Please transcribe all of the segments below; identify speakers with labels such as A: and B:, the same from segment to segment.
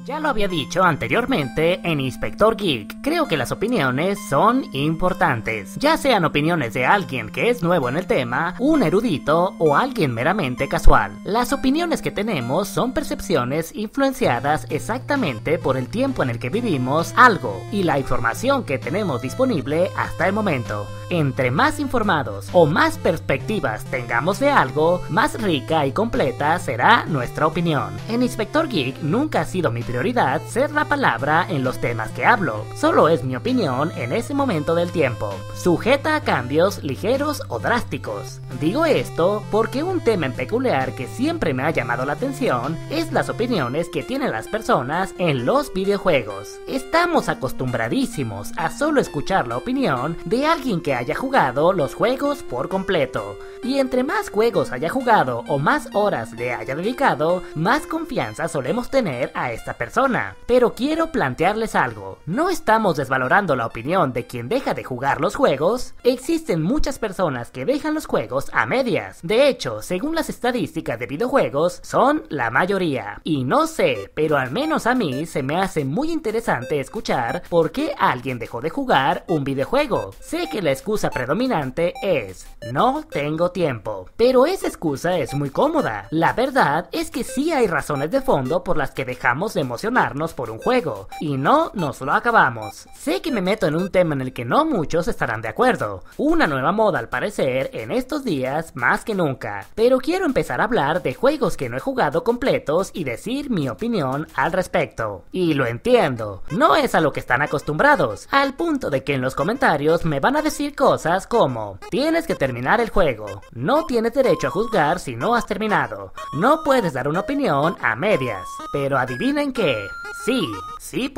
A: Ya lo había dicho anteriormente en Inspector Geek, creo que las opiniones son importantes, ya sean opiniones de alguien que es nuevo en el tema, un erudito o alguien meramente casual. Las opiniones que tenemos son percepciones influenciadas exactamente por el tiempo en el que vivimos algo y la información que tenemos disponible hasta el momento. Entre más informados o más perspectivas tengamos de algo, más rica y completa será nuestra opinión. En Inspector Geek nunca ha sido mi prioridad ser la palabra en los temas que hablo, solo es mi opinión en ese momento del tiempo, sujeta a cambios ligeros o drásticos. Digo esto porque un tema en peculiar que siempre me ha llamado la atención es las opiniones que tienen las personas en los videojuegos. Estamos acostumbradísimos a solo escuchar la opinión de alguien que haya jugado los juegos por completo, y entre más juegos haya jugado o más horas le haya dedicado, más confianza solemos tener a esta persona. Pero quiero plantearles algo, no estamos desvalorando la opinión de quien deja de jugar los juegos. Existen muchas personas que dejan los juegos a medias, de hecho, según las estadísticas de videojuegos, son la mayoría. Y no sé, pero al menos a mí se me hace muy interesante escuchar por qué alguien dejó de jugar un videojuego. Sé que la excusa predominante es no tengo tiempo, pero esa excusa es muy cómoda. La verdad es que sí hay razones de fondo por las que dejamos de emocionarnos por un juego y no nos lo acabamos. Sé que me meto en un tema en el que no muchos estarán de acuerdo, una nueva moda al parecer en estos días más que nunca, pero quiero empezar a hablar de juegos que no he jugado completos y decir mi opinión al respecto. Y lo entiendo, no es a lo que están acostumbrados, al punto de que en los comentarios me van a decir cosas como: tienes que terminar el juego, no tienes derecho a juzgar si no has terminado, no puedes dar una opinión a medias. Pero adivinen qué, sí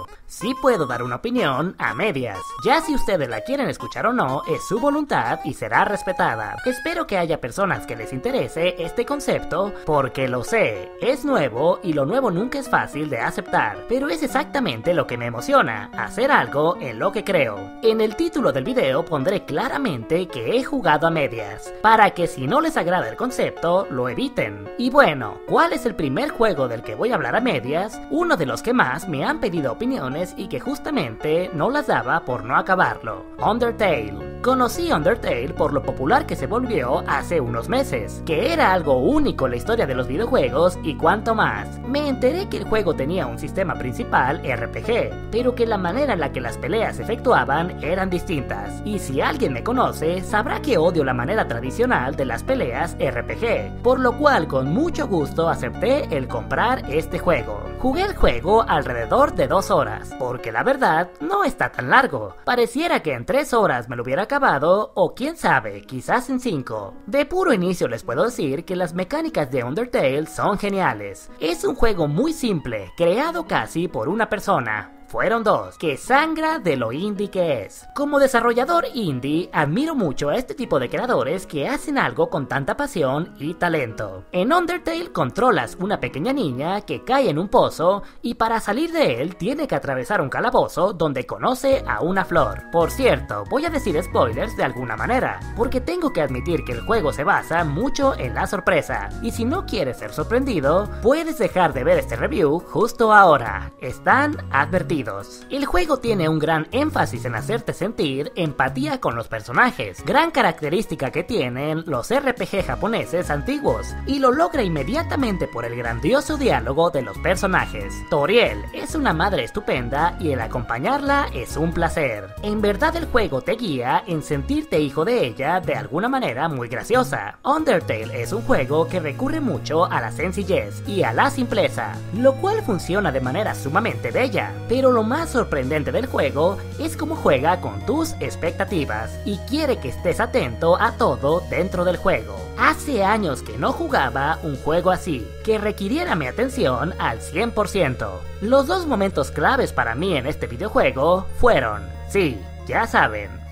A: puedo dar una opinión a medias. Ya si ustedes la quieren escuchar o no, es su voluntad y será respetada. Espero que haya personas que les interese este concepto, porque lo sé, es nuevo y lo nuevo nunca es fácil de aceptar, pero es exactamente lo que me emociona, hacer algo en lo que creo. En el título del video pondré claramente que he jugado a medias, para que si no les agrada el concepto, lo eviten. Y bueno, ¿cuál es el primer juego del que voy a hablar a medias? Uno de los que más me han pedido opiniones y que justamente no las daba por no acabarlo: Undertale. Conocí Undertale por lo popular que se volvió hace unos meses, que era algo único en la historia de los videojuegos y cuanto más. Me enteré que el juego tenía un sistema principal RPG, pero que la manera en la que las peleas se efectuaban eran distintas, y si alguien me conoce sabrá que odio la manera tradicional de las peleas RPG, por lo cual con mucho gusto acepté el comprar este juego. Jugué el juego alrededor de 2 horas, porque la verdad no está tan largo, pareciera que en 3 horas me lo hubiera acabado, o quién sabe, quizás en 5. De puro inicio les puedo decir que las mecánicas de Undertale son geniales. Es un juego muy simple, creado casi por una persona. Fueron 2, que sangra de lo indie que es. Como desarrollador indie, admiro mucho a este tipo de creadores que hacen algo con tanta pasión y talento. En Undertale controlas una pequeña niña que cae en un pozo y para salir de él tiene que atravesar un calabozo donde conoce a una flor. Por cierto, voy a decir spoilers de alguna manera, porque tengo que admitir que el juego se basa mucho en la sorpresa, y si no quieres ser sorprendido, puedes dejar de ver este review justo ahora. Están advertidos. El juego tiene un gran énfasis en hacerte sentir empatía con los personajes, gran característica que tienen los RPG japoneses antiguos, y lo logra inmediatamente por el grandioso diálogo de los personajes. Toriel es una madre estupenda y el acompañarla es un placer. En verdad el juego te guía en sentirte hijo de ella de alguna manera muy graciosa. Undertale es un juego que recurre mucho a la sencillez y a la simpleza, lo cual funciona de manera sumamente bella, pero lo más sorprendente del juego es cómo juega con tus expectativas y quiere que estés atento a todo dentro del juego. Hace años que no jugaba un juego así, que requiriera mi atención al 100%. Los 2 momentos claves para mí en este videojuego fueron, sí, ya saben,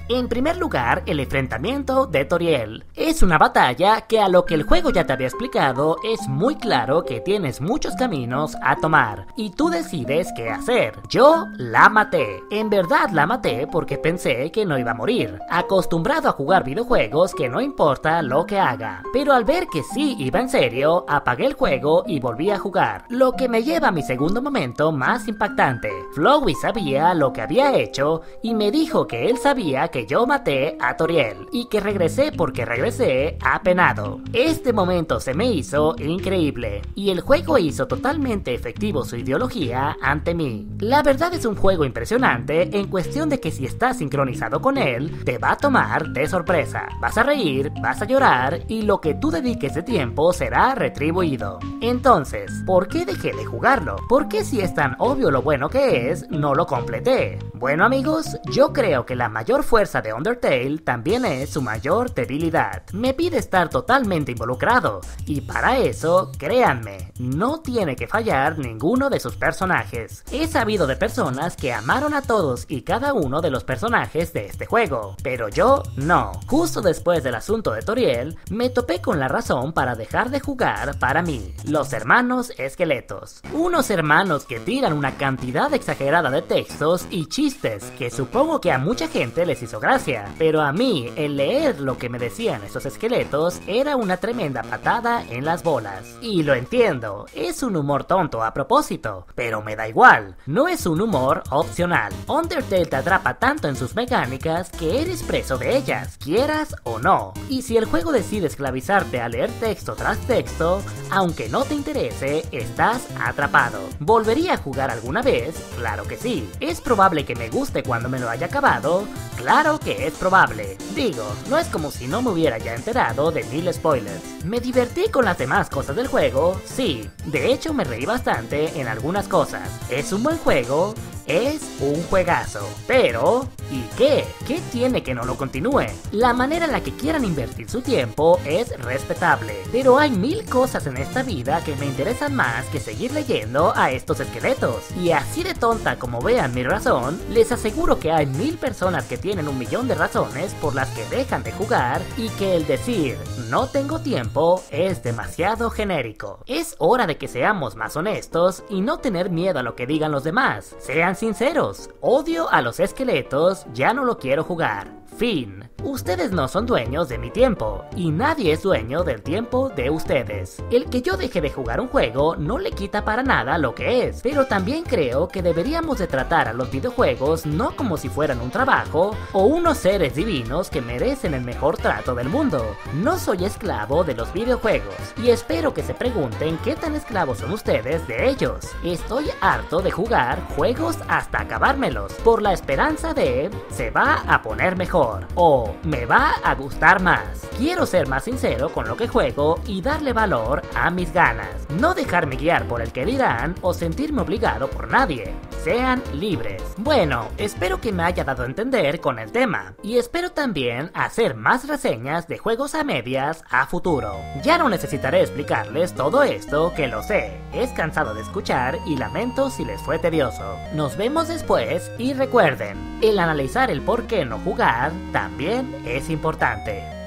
A: En primer lugar, el enfrentamiento de Toriel. Es una batalla que, a lo que el juego ya te había explicado, es muy claro que tienes muchos caminos a tomar y tú decides qué hacer. Yo la maté. En verdad la maté porque pensé que no iba a morir, acostumbrado a jugar videojuegos que no importa lo que haga. Pero al ver que sí iba en serio, apagué el juego y volví a jugar. Lo que me lleva a mi segundo momento más impactante. Flowey sabía lo que había hecho y me dijo que él sabía que yo maté a Toriel y que regresé porque regresé apenado. Este momento se me hizo increíble y el juego hizo totalmente efectivo su ideología ante mí. La verdad es un juego impresionante en cuestión de que si estás sincronizado con él, te va a tomar de sorpresa. Vas a reír, vas a llorar y lo que tú dediques de tiempo será retribuido. Entonces, ¿por qué dejé de jugarlo? ¿Por qué si es tan obvio lo bueno que es, no lo completé? Bueno amigos, yo creo que la mayor fuerza de Undertale también es su mayor debilidad. Me pide estar totalmente involucrado y para eso, créanme, no tiene que fallar ninguno de sus personajes. He sabido de personas que amaron a todos y cada uno de los personajes de este juego, pero yo no. Justo después del asunto de Toriel, me topé con la razón para dejar de jugar para mí: los hermanos esqueletos. Unos hermanos que tiran una cantidad exagerada de textos y chistes que supongo que a mucha gente les hizo gracia, pero a mí el leer lo que me decían esos esqueletos era una tremenda patada en las bolas. Y lo entiendo, es un humor tonto a propósito, pero me da igual, no es un humor opcional. Undertale te atrapa tanto en sus mecánicas que eres preso de ellas, quieras o no. Y si el juego decide esclavizarte a leer texto tras texto, aunque no te interese, estás atrapado. ¿Volvería a jugar alguna vez? Claro que sí. ¿Es probable que me guste cuando me lo haya acabado? Claro que es probable. Digo, no es como si no me hubiera ya enterado de 1000 spoilers. ¿Me divertí con las demás cosas del juego? Sí. De hecho me reí bastante en algunas cosas. ¿Es un buen juego? Es un juegazo. Pero, ¿y qué? ¿Qué tiene que no lo continúe? La manera en la que quieran invertir su tiempo es respetable, pero hay 1000 cosas en esta vida que me interesan más que seguir leyendo a estos esqueletos. Y así de tonta como vean mi razón, les aseguro que hay 1000 personas que tienen 1.000.000 de razones por las que dejan de jugar y que el decir "no tengo tiempo" es demasiado genérico. Es hora de que seamos más honestos y no tener miedo a lo que digan los demás. Sean sinceros, odio a los esqueletos, ya no lo quiero jugar. Fin. Ustedes no son dueños de mi tiempo, y nadie es dueño del tiempo de ustedes. El que yo deje de jugar un juego no le quita para nada lo que es, pero también creo que deberíamos de tratar a los videojuegos no como si fueran un trabajo o unos seres divinos que merecen el mejor trato del mundo. No soy esclavo de los videojuegos, y espero que se pregunten qué tan esclavos son ustedes de ellos. Estoy harto de jugar juegos hasta acabármelos, por la esperanza de "se va a poner mejor" o "me va a gustar más". Quiero ser más sincero con lo que juego y darle valor a mis ganas. No dejarme guiar por el que dirán o sentirme obligado por nadie. Sean libres. Bueno, espero que me haya dado a entender con el tema. Y espero también hacer más reseñas de juegos a medias a futuro. Ya no necesitaré explicarles todo esto, que lo sé. Es cansado de escuchar y lamento si les fue tedioso. Nos vemos después y recuerden, el analizar el por qué no jugar también es importante.